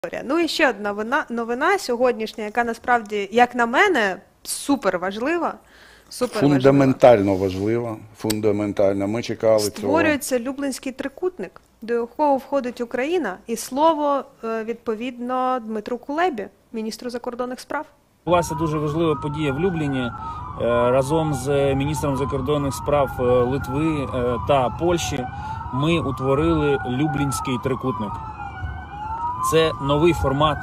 Ну і ще одна новина сьогоднішня, яка насправді, як на мене, супер важлива. Фундаментально важлива, фундаментально. Ми чекали цього. Створюється Люблінський трикутник, до якого входить Україна, і слово, відповідно, Дмитру Кулебі, міністру закордонних справ. Відбулася дуже важлива подія в Любліні. Разом з міністром закордонних справ Литви та Польщі ми утворили Люблінський трикутник. Це новий формат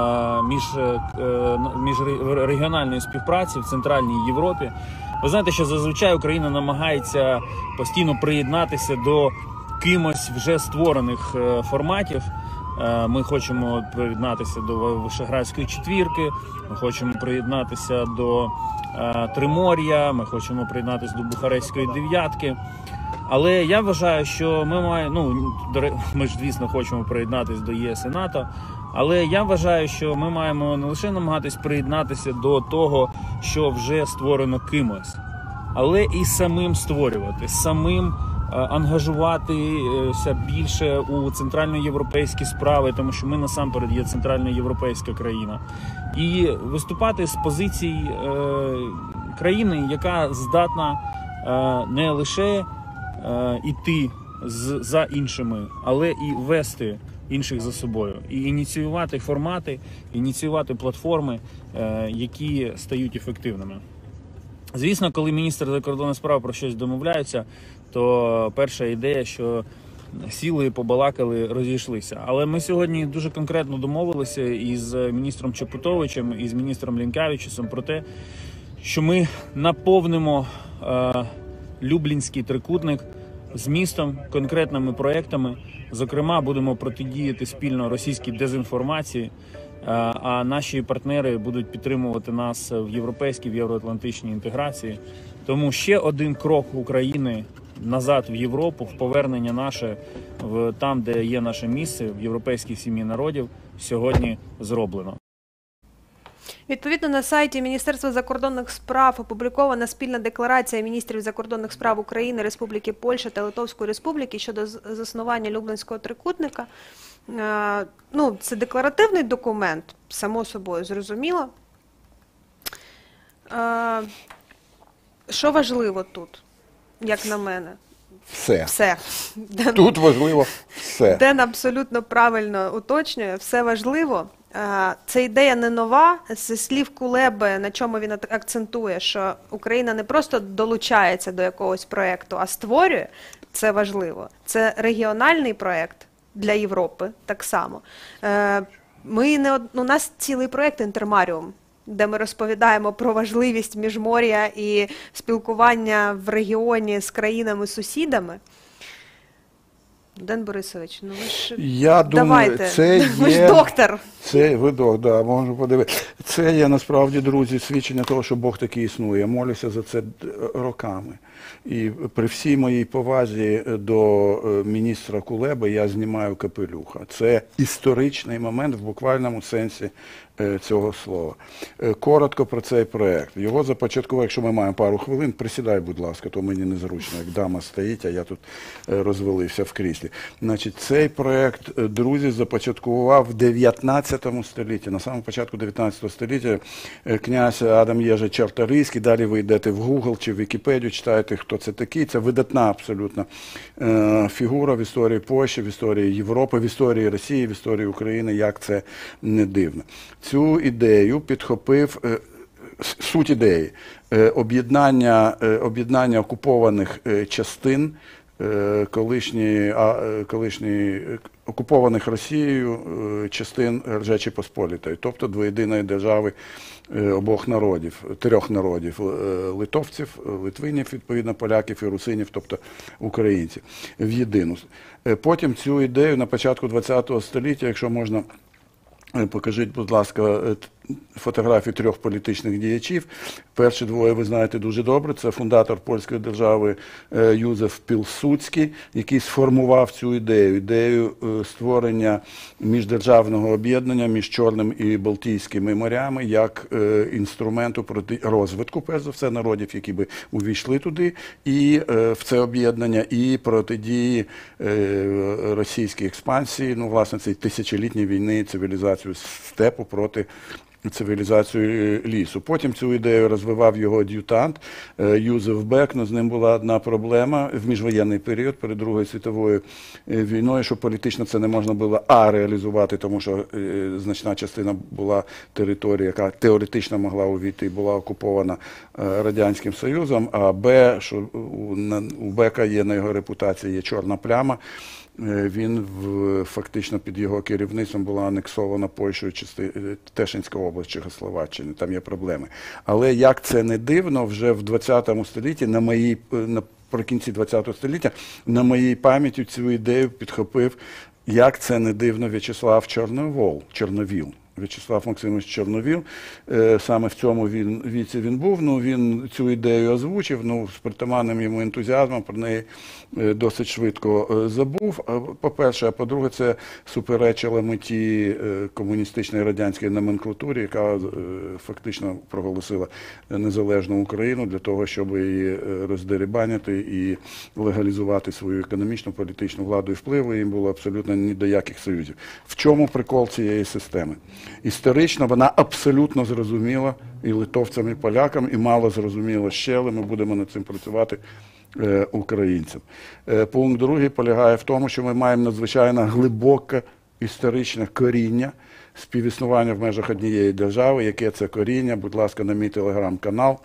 міжрегіональної співпраці в Центральній Європі. Ви знаєте, що зазвичай Україна намагається постійно приєднатися до кимось вже створених форматів. Ми хочемо приєднатися до Вишеградської четвірки, ми хочемо приєднатися до Тримор'я, ми хочемо приєднатися до Бухарестської дев'ятки. Але я вважаю, що ми маємо, ми ж, звісно, хочемо приєднатися до ЄС і НАТО, але я вважаю, що ми маємо не лише намагатись приєднатися до того, що вже створено кимось, але і самим створювати, самим ангажуватися більше у центральноєвропейські справи, тому що ми насамперед є центральноєвропейська країна. І виступати з позицій країни, яка здатна не лише іти за іншими, але і вести інших за собою. І ініціювати формати, ініціювати платформи, які стають ефективними. Звісно, коли міністр закордонних справ про щось домовляється, то перша ідея, що сіли, побалакали, розійшлися. Але ми сьогодні дуже конкретно домовилися із міністром Чепутовичем, і з міністром Лінкявічусом про те, що ми наповнимо Люблінський трикутник змістом, конкретними проектами. Зокрема, будемо протидіяти спільно російській дезінформації, а наші партнери будуть підтримувати нас в європейській, в євроатлантичній інтеграції. Тому ще один крок України назад в Європу, в повернення наше там, де є наше місце, в європейській сім'ї народів, сьогодні зроблено. Відповідно, на сайті Міністерства закордонних справ опублікована спільна декларація міністрів закордонних справ України, Республіки Польща та Литовської Республіки щодо заснування Люблінського трикутника. Це декларативний документ, само собою, зрозуміло. Що важливо тут, як на мене? Все. Тут важливо все. Ден абсолютно правильно уточнює, все важливо. Це ідея не нова. Зі слів Кулеби, на чому він акцентує, що Україна не просто долучається до якогось проєкту, а створює, це важливо. Це регіональний проєкт для Європи, так само. У нас цілий проєкт «Інтермаріум», де ми розповідаємо про важливість міжмор'я і спілкування в регіоні з країнами-сусідами. Ден Борисович, ви ж давайте, ви ж доктор. Ви доктор, можу подивитися. Це є насправді, друзі, свідчення того, що Бог таки існує. Я молюся за це роками. І при всій моїй повазі до міністра Кулеби я знімаю капелюха. Це історичний момент в буквальному сенсі цього слова. Коротко про цей проєкт. Його започаткував, якщо ми маємо пару хвилин, присідай, будь ласка, то мені незручно, як дама стоїть, а я тут розвалився в кріслі. Значить, цей проєкт, друзі, започаткував в 19 столітті. На самому початку 19 століття князь Адам Єжи Чарторийський, далі ви йдете в Google чи в Вікіпедію, читаєте, хто це такий. Це видатна абсолютно фігура в історії Польщі, в історії Європи, в історії Росії, в історії України, як це не дивно. Цю ідею підхопив, суть ідеї, об'єднання окупованих частин, колишні окупованих Росією частин Речі Посполітої, тобто двоєдиної держави обох народів, трьох народів, литовців, литвинів, відповідно, поляків і русинів, тобто українців, в єдину. Потім цю ідею на початку ХХ століття, якщо можна, покажіть, будь ласка, фотографії трьох політичних діячів. Перші двоє ви знаєте дуже добре. Це фундатор польської держави Юзеф Пілсудський, який сформував цю ідею створення міждержавного об'єднання між Чорним і Балтійськими морями як інструменту проти розвитку, перш за все, народів, які би увійшли туди, і в це об'єднання, і протидії російській експансії, ну, власне, цієї тисячолітньої війни, цивілізацію степу проти цивілізацію лісу. Потім цю ідею розвивав його ад'ютант Юзеф Бек, але з ним була одна проблема в міжвоєнний період перед Другою світовою війною, що політично це не можна було реалізувати, тому що значна частина була території, яка теоретично могла увійти, була окупована Радянським Союзом, а що у Бека є на його репутації є чорна пляма. Він фактично під його керівництвом була анексована Польщею Тешинська область Чехословаччини, там є проблеми. Але як це не дивно, вже в 20 столітті, наприкінці 20 століття, на моїй пам'яті цю ідею підхопив, як це не дивно, В'ячеслав Чорновіл. В'ячеслав Максимович Чорновіл, саме в цьому віці він був, він цю ідею озвучив, з притаманним йому ентузіазмом про неї досить швидко забув, по-перше, а по-друге, це суперечило меті комуністичної радянської номенклатури, яка фактично проголосила незалежну Україну для того, щоб її роздерибанити і легалізувати свою економічну, політичну владу і впливу, їм було абсолютно ні до яких союзів. В чому прикол цієї системи? Історично вона абсолютно зрозуміла і литовцям, і полякам, і мало зрозуміла ще, але ми будемо над цим працювати українцям. Пункт другий полягає в тому, що ми маємо надзвичайно глибоке історичне коріння співіснування в межах однієї держави. Яке це коріння? Будь ласка, на мій телеграм-канал.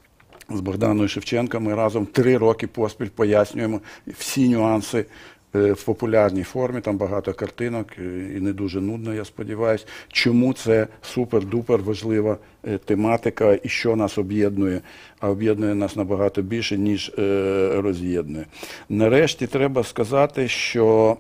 З Богданою Шевченко ми разом 3 роки поспіль пояснюємо всі нюанси в популярній формі, там багато картинок і не дуже нудно, я сподіваюся, чому це супер-дупер важлива тематика і що нас об'єднує, а об'єднує нас набагато більше, ніж роз'єднує. Нарешті треба сказати, що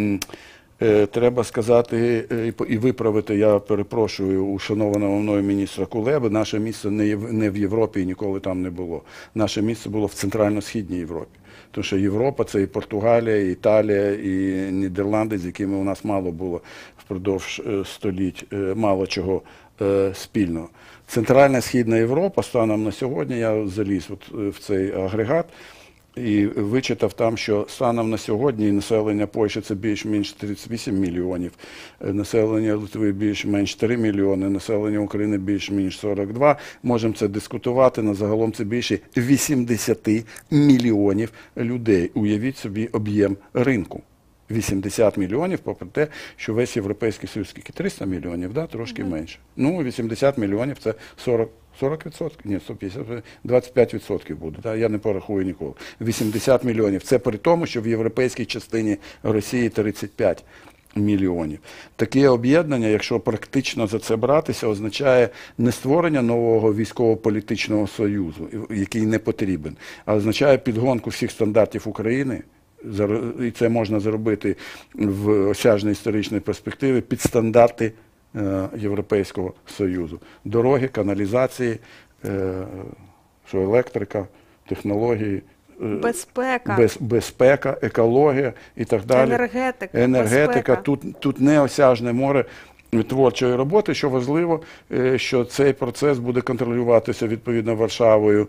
і виправити, я перепрошую, у шанованого мною міністра Кулеби, наше місце не в Європі і ніколи там не було. Наше місце було в Центрально-Східній Європі. Тому що Європа – це і Португалія, і Італія, і Нідерланди, з якими у нас мало було впродовж століть, мало чого спільного. Центральна Східна Європа, станом на сьогодні, я заліз в цей агрегат, і вичитав там, що станом на сьогодні населення Польщі це більш-менш 38 мільйонів, населення Литви більш-менш 3 мільйони, населення України більш-менш 42. Можемо це дискутувати, але загалом це більше 80 мільйонів людей. Уявіть собі об'єм ринку. 80 мільйонів, попри те, що весь Європейський Союз, скільки 300 мільйонів, да? Трошки менше. 80 мільйонів – це 40%? Ні, 25% буде, да? Я не порахую ніколи. 80 мільйонів. Це при тому, що в європейській частині Росії 35 мільйонів. Таке об'єднання, якщо практично за це братися, означає не створення нового військово-політичного союзу, який не потрібен, а означає підгонку всіх стандартів України. І це можна зробити в осяжній історичній перспективі під стандарти Європейського Союзу. Дороги, каналізації, що електрика, технології, безпека, екологія і так далі. Енергетика. Тут неосяжне море творчої роботи, що важливо, що цей процес буде контролюватися відповідно Варшавою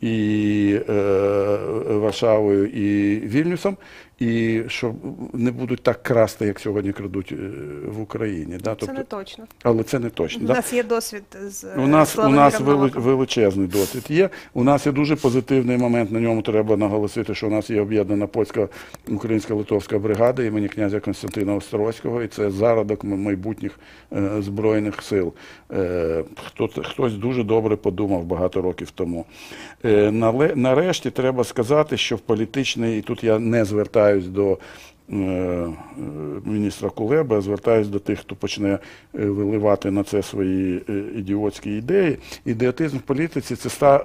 і Вільнюсом, і що не будуть так красти, як сьогодні крадуть в Україні. Да? Це не точно. Але це не точно. У нас є досвід з У нас величезний досвід є. У нас є дуже позитивний момент, на ньому треба наголосити, що у нас є об'єднана польська, українська, литовська бригада імені князя Костянтина Острозького, і це зародок майбутніх Збройних сил. Хтось дуже добре подумав багато років тому. Нарешті треба сказати, що в політичний, і тут я не звертаюсь до міністра Кулеби, а звертаюсь до тих, хто почне виливати на це свої ідіотські ідеї. Ідіотизм в політиці – це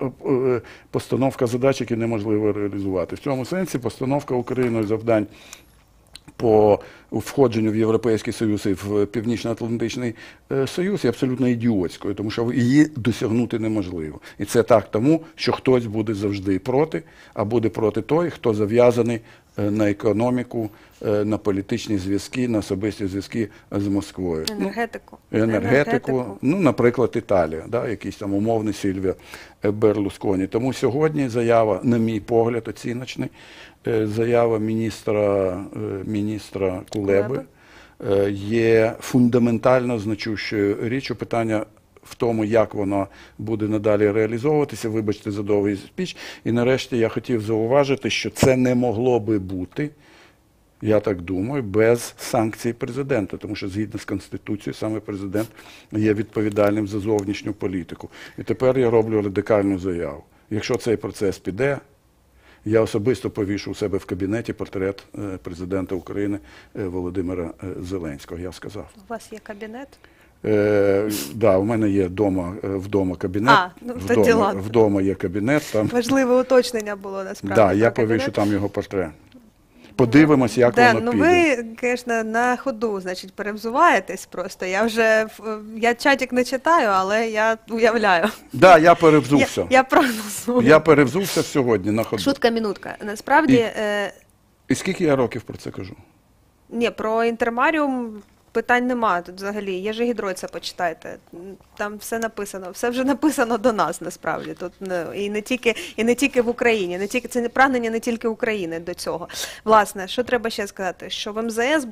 постановка задач, які неможливо реалізувати. В цьому сенсі постановка Україною завдань по входженню в Європейський Союз і в Північно-Атлантичний Союз є абсолютно ідіотською, тому що її досягнути неможливо. І це так тому, що хтось буде завжди проти, а буде проти той, хто зав'язаний на економіку, на політичні зв'язки, на особисті зв'язки з Москвою. Енергетику. Ну, наприклад, Італія, да, якийсь там умовний Сільвіо Берлусконі. Тому сьогодні заява, на мій погляд, оціночний, заява міністра Кулеби є фундаментально значущою річчю. Питання в тому, як вона буде надалі реалізовуватися. Вибачте за довгий спіч. І нарешті я хотів зауважити, що це не могло би бути, я так думаю, без санкцій президента, тому що згідно з Конституцією саме президент є відповідальним за зовнішню політику. І тепер я роблю радикальну заяву. Якщо цей процес піде, я особисто повішу у себе в кабінеті портрет президента України Володимира Зеленського. Я сказав. У вас є кабінет? Да, у мене є вдома кабінет. Вдома є кабінет. Там. Важливе уточнення було насправді. Да, я повішу там його портрет. Подивимось, як воно піде. Ви, звісно, на ходу, значить, перевзуваєтесь просто. Я чатик не читаю, але я уявляю. Да, я перевзувся. Я прогнозую. Я перевзувся сьогодні на ходу. Шутка-мінутка. Насправді... І скільки я років про це кажу? Ні, про Інтермаріум питань немає тут взагалі. Є же Гідройца, почитайте. Там все написано. Все вже написано до нас, насправді. Тут і не тільки в Україні. Це не прагнення не тільки України до цього. Власне, що треба ще сказати? Що в МЗС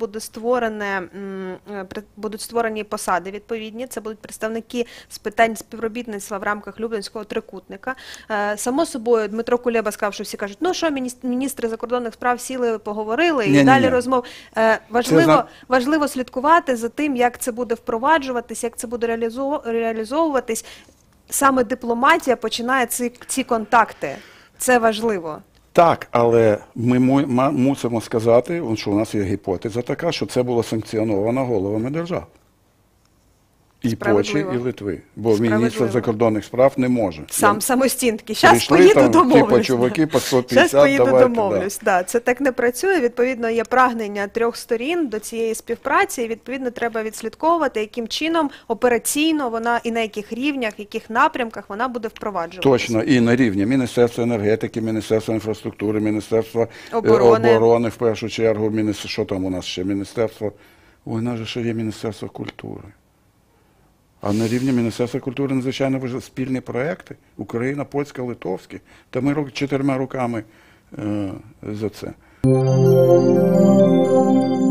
будуть створені посади відповідні. Це будуть представники з питань співробітництва в рамках Люблінського трикутника. Само собою, Дмитро Кулеба сказав, що всі кажуть, ну що, міністри закордонних справ сіли, поговорили, і далі розмов. Важливо слідкувати за тим, як це буде впроваджуватись, як це буде реалізовуватись. Саме дипломатія починає ці контакти. Це важливо. Так, але ми мусимо сказати, що у нас є гіпотеза така, що це було санкціоновано головами держав. І Польщі, і Литви. Бо міністр закордонних справ не може. Самостійно. Зараз поїду домовлюсь. Типу, чуваки по 150, домовлюсь. Да. Це так не працює. Відповідно, є прагнення трьох сторін до цієї співпраці. І, відповідно, треба відслідковувати, яким чином операційно вона і на яких рівнях, яких напрямках вона буде впроваджуватися. Точно. І на рівні Міністерства енергетики, Міністерства інфраструктури, Міністерства оборони в першу чергу. Що там у нас ще? Міністерство... Ой, у нас же ще є Міністерство культури. А на рівні Міністерства культури, надзвичайно важливі спільні проекти. Україна, польська, литовські. Та ми 4 руками за це.